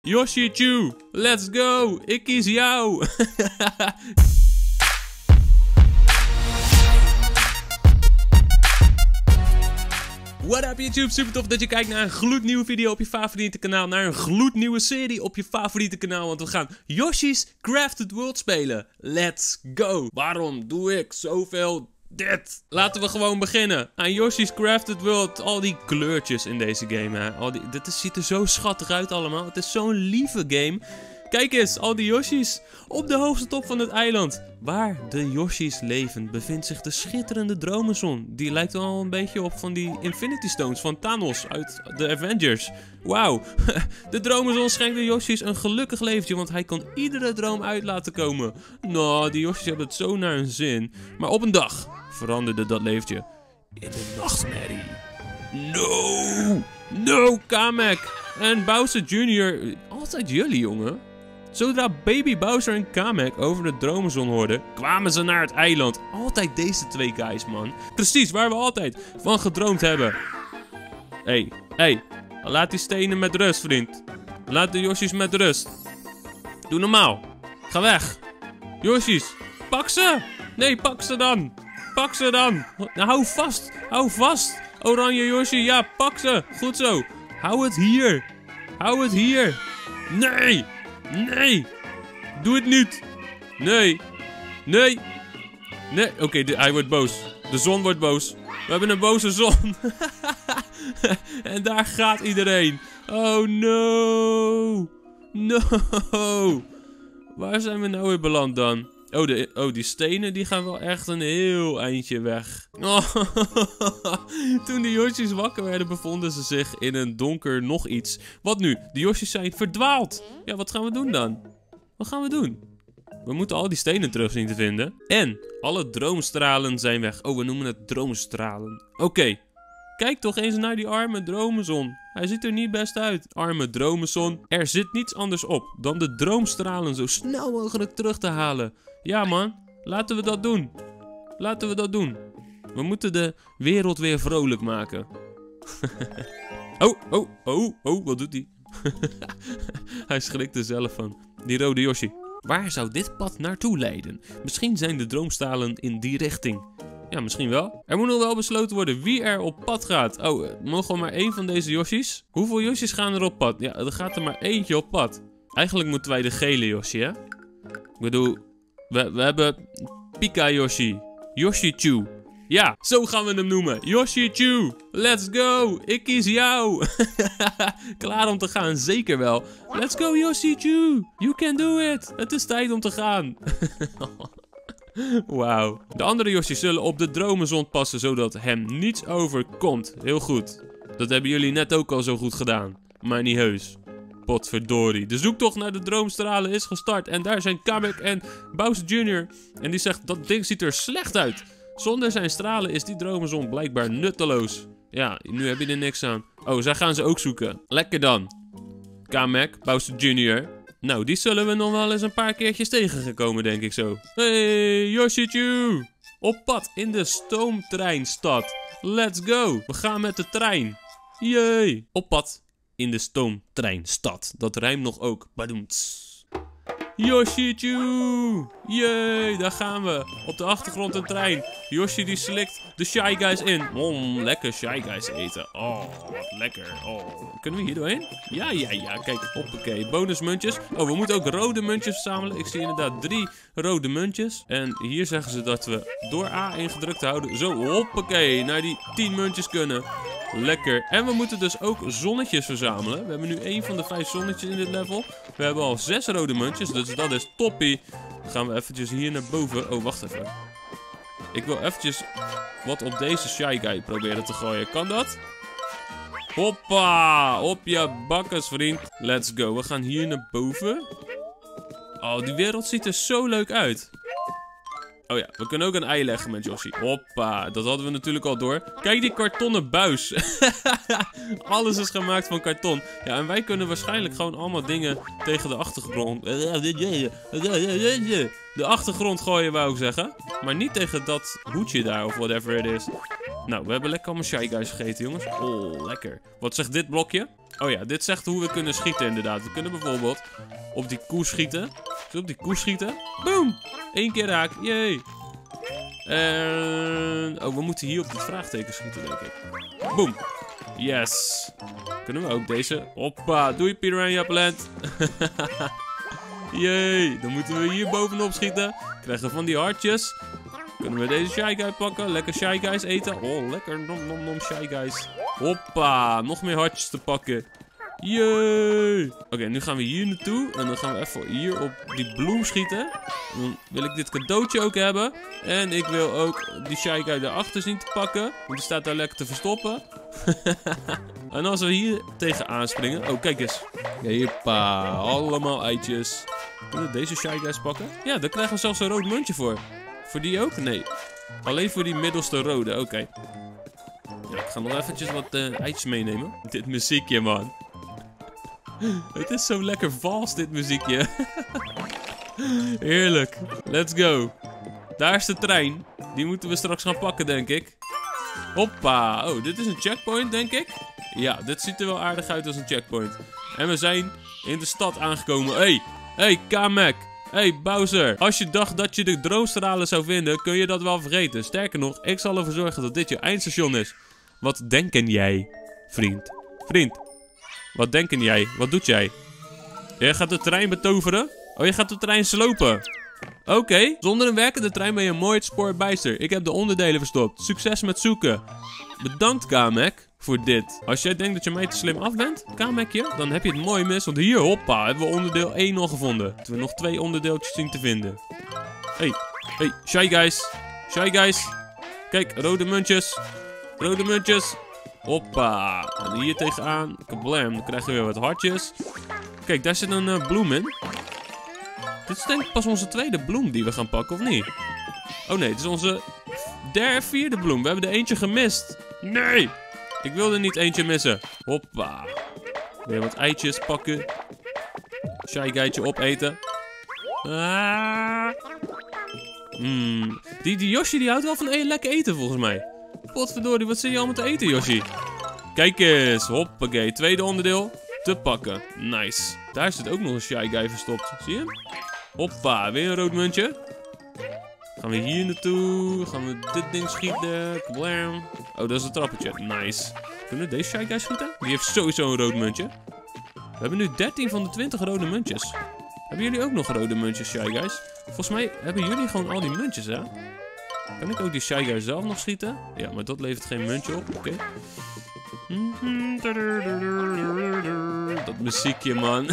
Yoshi Chew, let's go. Ik kies jou. What up YouTube, super tof dat je kijkt naar een gloednieuwe video op je favoriete kanaal. Naar een gloednieuwe serie op je favoriete kanaal. Want we gaan Yoshi's Crafted World spelen. Let's go. Waarom doe ik zoveel dit? Laten we gewoon beginnen aan Yoshi's Crafted World. Al die kleurtjes in deze game, hè. Dit ziet er zo schattig uit allemaal. Het is zo'n lieve game. Kijk eens, al die Yoshi's op de hoogste top van het eiland. Waar de Yoshi's leven bevindt zich de schitterende dromenzon. Die lijkt wel een beetje op van die Infinity Stones van Thanos uit de Avengers. Wauw, de dromenzon schenkt de Yoshi's een gelukkig leventje, want hij kan iedere droom uit laten komen. Nou, die Yoshi's hebben het zo naar hun zin. Maar op een dag veranderde dat leventje in een nachtmerrie. No, Kamek en Bowser Jr. Altijd jullie, jongen. Zodra baby Bowser en Kamek over de dromenzon hoorden, kwamen ze naar het eiland. Altijd deze twee guys, man. Precies waar we altijd van gedroomd hebben. Hey, laat die stenen met rust, vriend. Laat de Yoshi's met rust. Doe normaal. Ga weg. Yoshi's, pak ze. Nee, pak ze dan. Pak ze dan. Nou, hou vast. Oranje Yoshi, ja, pak ze. Goed zo. Hou het hier. Nee. Doe het niet. Nee. Oké, hij wordt boos. De zon wordt boos. We hebben een boze zon. En daar gaat iedereen. Oh no. Waar zijn we nou weer beland dan? Die stenen die gaan wel echt een heel eindje weg. Toen de Yoshi's wakker werden bevonden ze zich in een donker nog iets. Wat nu? De Yoshi's zijn verdwaald. Ja, wat gaan we doen dan? Wat gaan we doen? We moeten al die stenen terug zien te vinden. En alle droomstralen zijn weg. Oh, we noemen het droomstralen. Oké. Kijk toch eens naar die arme dromenzon. Hij ziet er niet best uit. Arme dromenzon. Er zit niets anders op dan de droomstralen zo snel mogelijk terug te halen. Ja man, laten we dat doen. We moeten de wereld weer vrolijk maken. Wat doet hij? Hij schrikt er zelf van. Die rode Yoshi. Waar zou dit pad naartoe leiden? Misschien zijn de droomstralen in die richting. Ja, misschien wel. Er moet nog wel besloten worden wie er op pad gaat. Mogen we maar één van deze Yoshi's? Hoeveel Yoshi's gaan er op pad? Ja, er gaat er maar eentje op pad. Eigenlijk moeten wij de gele Yoshi, hè? Ik bedoel, we hebben Pika Yoshi. Yoshi Chew. Ja, zo gaan we hem noemen. Yoshi Chew. Let's go. Ik kies jou. Klaar om te gaan, zeker wel. Let's go Yoshi Chew. You can do it. Het is tijd om te gaan. Wauw. De andere Yoshi's zullen op de dromenzon passen, zodat hem niets overkomt. Heel goed. Dat hebben jullie net ook al zo goed gedaan. Maar niet heus. Potverdorie. De zoektocht naar de droomstralen is gestart. En daar zijn Kamek en Bowser Jr. En die zegt, dat ding ziet er slecht uit. Zonder zijn stralen is die dromenzon blijkbaar nutteloos. Ja, nu heb je er niks aan. Oh, zij gaan ze ook zoeken. Lekker dan. Kamek, Bowser Jr. Nou, die zullen we nog wel eens een paar keertjes tegengekomen, denk ik zo. Hey, Yoshi Chew. Op pad in de stoomtreinstad. Let's go. We gaan met de trein. Yay. Op pad in de stoomtreinstad. Dat rijmt nog ook. Badoemts. Yoshi Chew. Yay, daar gaan we. Op de achtergrond een trein. Yoshi die slikt de Shy Guys in. Lekker Shy Guys eten. Oh, wat lekker. Oh, kunnen we hier doorheen? Ja. Kijk, hoppakee. Bonusmuntjes. Oh, we moeten ook rode muntjes verzamelen. Ik zie inderdaad 3 rode muntjes. En hier zeggen ze dat we door A ingedrukt te houden. Zo, hoppakee. Naar die 10 muntjes kunnen. Lekker. En we moeten dus ook zonnetjes verzamelen. We hebben nu 1 van de 5 zonnetjes in dit level. We hebben al 6 rode muntjes, dus dat is toppie. Dan gaan we eventjes hier naar boven. Oh, wacht even. Ik wil eventjes wat op deze Shy Guy proberen te gooien. Kan dat? Hoppa! Op je bakkes, vriend. Let's go. We gaan hier naar boven. Oh, die wereld ziet er zo leuk uit. Oh ja, we kunnen ook een ei leggen met Yoshi. Hoppa, dat hadden we natuurlijk al door. Kijk die kartonnen buis. Alles is gemaakt van karton. Ja, en wij kunnen waarschijnlijk gewoon allemaal dingen tegen de achtergrond... De achtergrond gooien, wou ik zeggen. Maar niet tegen dat hoedje daar of whatever it is. Nou, we hebben lekker allemaal Shy Guys gegeten, jongens. Oh, lekker. Wat zegt dit blokje? Oh ja, dit zegt hoe we kunnen schieten inderdaad. We kunnen bijvoorbeeld op die koe schieten. Dus op die koe schieten. Boom! 1 keer raak. Yay! En... oh, we moeten hier op dit vraagteken schieten, denk ik. Boom! Yes! Kunnen we ook deze? Hoppa! Doei, Piranha Plant! Yay! Dan moeten we hier bovenop schieten. Krijgen van die hartjes. Kunnen we deze Shy Guy pakken? Lekker Shy Guys eten. Oh, lekker nom nom nom Shy Guys. Hoppa! Nog meer hartjes te pakken. Yay! Oké, nu gaan we hier naartoe. En dan gaan we even hier op die bloem schieten. Dan wil ik dit cadeautje ook hebben. En ik wil ook die Shy Guy daarachter zien te pakken. Want die staat daar lekker te verstoppen. En als we hier tegenaan springen. Oh, kijk eens. Hoppa, allemaal eitjes. Kunnen we deze Shy Guys pakken? Ja, daar krijgen we zelfs een rood muntje voor. Voor die ook? Nee. Alleen voor die middelste rode. Oké. Ja, ik ga nog eventjes wat eitjes meenemen. Dit muziekje, man. Het is zo lekker vals, dit muziekje. Heerlijk. Let's go. Daar is de trein. Die moeten we straks gaan pakken, denk ik. Hoppa. Oh, dit is een checkpoint, denk ik. Ja, dit ziet er wel aardig uit als een checkpoint. En we zijn in de stad aangekomen. Hey, Kamek. Hey, Bowser. Als je dacht dat je de droomstralen zou vinden, kun je dat wel vergeten. Sterker nog, ik zal ervoor zorgen dat dit je eindstation is. Wat denken jij, vriend? Vriend, wat denken jij? Wat doet jij? Jij gaat de trein betoveren? Oh, je gaat de trein slopen. Oké. Zonder een werkende trein ben je mooi het spoor bijster. Ik heb de onderdelen verstopt. Succes met zoeken. Bedankt, Kamek, voor dit. Als jij denkt dat je mij te slim af bent, Kamekje, dan heb je het mooi mis. Want hier, hoppa, hebben we onderdeel 1 al gevonden. Moeten we nog 2 onderdeeltjes zien te vinden. Hey, Shy Guys. Shy Guys. Kijk, rode muntjes. Rode muntjes. Hoppa. En hier tegenaan. Kablam. Dan krijgen we weer wat hartjes. Kijk, daar zit een bloem in. Dit is denk ik pas onze tweede bloem die we gaan pakken, of niet? Oh nee, dit is onze vierde bloem. We hebben er eentje gemist. Nee! Ik wilde niet eentje missen. Hoppa. Weer wat eitjes pakken. Shy Guytje opeten. Die Yoshi die houdt wel van lekker eten volgens mij. Potverdorie, wat zit je allemaal te eten, Yoshi? Kijk eens. Hoppakee. Tweede onderdeel te pakken. Nice. Daar zit ook nog een Shy Guy verstopt. Zie je hem? Hoppa. Weer een rood muntje. Gaan we hier naartoe. Gaan we dit ding schieten. Blam. Oh, dat is een trappetje. Nice. Kunnen we deze Shy Guy schieten? Die heeft sowieso een rood muntje. We hebben nu 13 van de 20 rode muntjes. Hebben jullie ook nog rode muntjes, Shy Guys? Volgens mij hebben jullie gewoon al die muntjes, hè? Kan ik ook die Shy Guy zelf nog schieten? Ja, maar dat levert geen muntje op. Oké. Dat muziekje, man.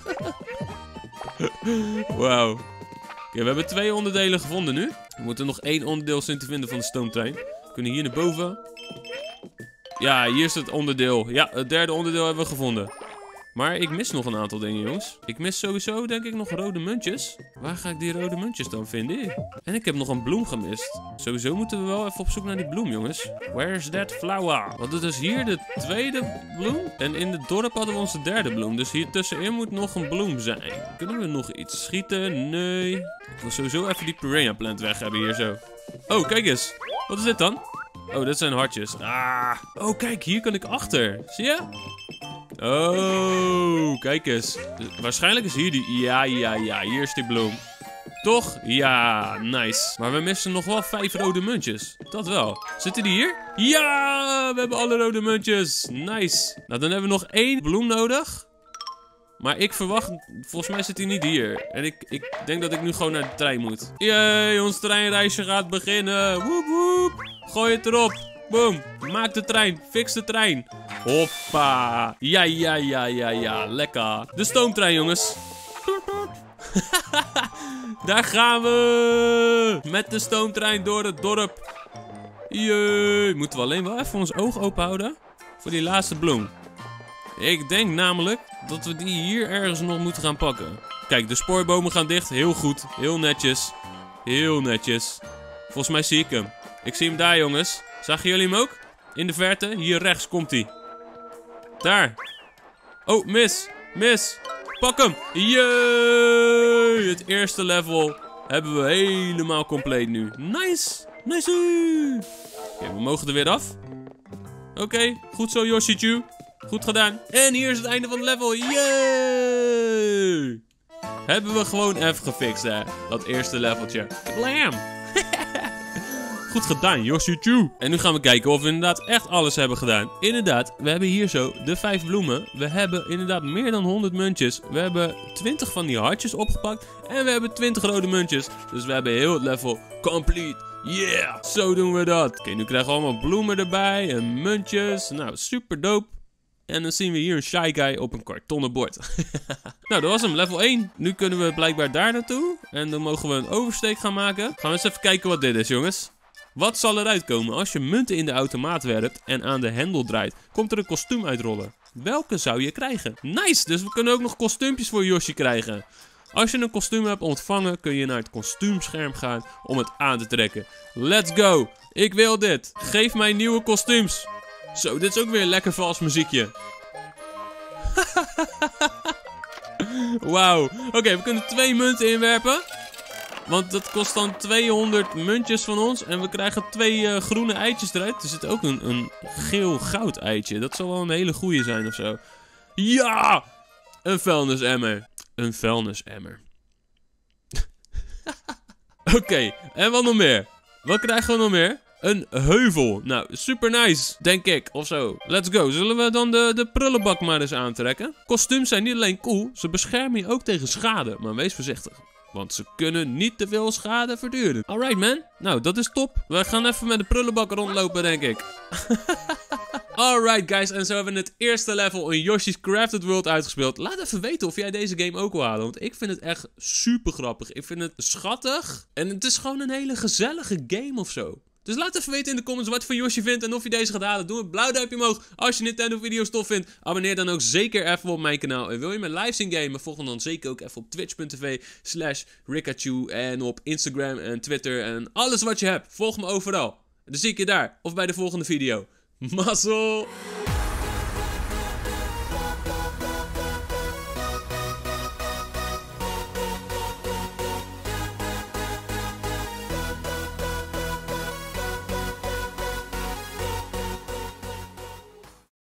Wauw. Oké, we hebben 2 onderdelen gevonden nu. We moeten nog 1 onderdeel zien te vinden van de stoomtrein. We kunnen hier naar boven. Ja, hier is het onderdeel. Ja, het derde onderdeel hebben we gevonden. Maar ik mis nog een aantal dingen, jongens. Ik mis sowieso, denk ik, nog rode muntjes. Waar ga ik die rode muntjes dan vinden? En ik heb nog een bloem gemist. Sowieso moeten we wel even op zoek naar die bloem, jongens. Where's that flower? We hadden dus hier de tweede bloem. En in het dorp hadden we onze derde bloem. Dus hier tussenin moet nog een bloem zijn. Kunnen we nog iets schieten? Nee. Ik wil sowieso even die Piranha Plant weg hebben hier zo. Oh, kijk eens. Wat is dit dan? Oh, dit zijn hartjes. Ah. Oh, kijk, hier kan ik achter. Zie je? Oh, kijk eens. Dus waarschijnlijk is hier die... Ja, hier is die bloem. Toch? Ja, nice. Maar we missen nog wel 5 rode muntjes. Dat wel. Zitten die hier? Ja, we hebben alle rode muntjes. Nice. Nou, dan hebben we nog 1 bloem nodig. Maar ik verwacht... Volgens mij zit hij niet hier. En ik denk dat ik nu gewoon naar de trein moet. Jee, ons treinreisje gaat beginnen. Woep, woep. Gooi het erop. Boom. Maak de trein. Fix de trein. Hoppa. Ja. Lekker. De stoomtrein, jongens. Daar gaan we. Met de stoomtrein door het dorp. Jee. Moeten we alleen wel even ons oog open houden. Voor die laatste bloem. Ik denk namelijk dat we die hier ergens nog moeten gaan pakken. Kijk, de spoorbomen gaan dicht. Heel goed. Heel netjes. Heel netjes. Volgens mij zie ik hem. Ik zie hem daar, jongens. Zagen jullie hem ook? In de verte. Hier rechts komt hij. Daar. Oh, mis. Mis. Pak hem. Yay! Het eerste level hebben we helemaal compleet nu. Nice. Nice. Oké, we mogen er weer af. Oké, goed zo, Yoshi-Chu. Goed gedaan. En hier is het einde van het level. Yay! Hebben we gewoon even gefixt, hè. Dat eerste leveltje. Blam! Goed gedaan, Yoshi-Chu. En nu gaan we kijken of we inderdaad echt alles hebben gedaan. Inderdaad, we hebben hier zo de 5 bloemen. We hebben inderdaad meer dan 100 muntjes. We hebben 20 van die hartjes opgepakt. En we hebben 20 rode muntjes. Dus we hebben heel het level complete. Yeah! Zo doen we dat. Oké, nu krijgen we allemaal bloemen erbij en muntjes. Nou, super dope. En dan zien we hier een Shy Guy op een kartonnen bord. Nou, dat was hem, level 1. Nu kunnen we blijkbaar daar naartoe. En dan mogen we een oversteek gaan maken. Gaan we eens even kijken wat dit is, jongens. Wat zal eruit komen als je munten in de automaat werpt en aan de hendel draait? Komt er een kostuum uitrollen? Welke zou je krijgen? Nice, dus we kunnen ook nog kostuumpjes voor Yoshi krijgen. Als je een kostuum hebt ontvangen, kun je naar het kostuumscherm gaan om het aan te trekken. Let's go! Ik wil dit. Geef mij nieuwe kostuums. Zo, dit is ook weer een lekker vals muziekje. Wauw. Oké, we kunnen 2 munten inwerpen. Want dat kost dan 200 muntjes van ons. En we krijgen 2 groene eitjes eruit. Er zit ook een geel goud eitje. Dat zal wel een hele goeie zijn of zo. Ja! Een vuilnisemmer. Een vuilnisemmer. Oké, en wat nog meer? Wat krijgen we nog meer? Een heuvel. Nou, super nice, denk ik, of zo. Let's go. Zullen we dan de prullenbak maar eens aantrekken? Kostuums zijn niet alleen cool, ze beschermen je ook tegen schade. Maar wees voorzichtig, want ze kunnen niet te veel schade verduren. Alright, man. Nou, dat is top. We gaan even met de prullenbak rondlopen, denk ik. Alright, guys. En zo hebben we het eerste level in Yoshi's Crafted World uitgespeeld. Laat even weten of jij deze game ook wil halen. Want ik vind het echt super grappig. Ik vind het schattig. En het is gewoon een hele gezellige game of zo. Dus laat even weten in de comments wat je van Yoshi vindt en of je deze gaat halen. Doe een blauw duimpje omhoog als je Nintendo video's tof vindt. Abonneer dan ook zeker even op mijn kanaal. En wil je mijn live zien gamen, volg me dan zeker ook even op twitch.tv/Rikachu. En op Instagram en Twitter en alles wat je hebt. Volg me overal. Dan zie ik je daar of bij de volgende video. Mazzel!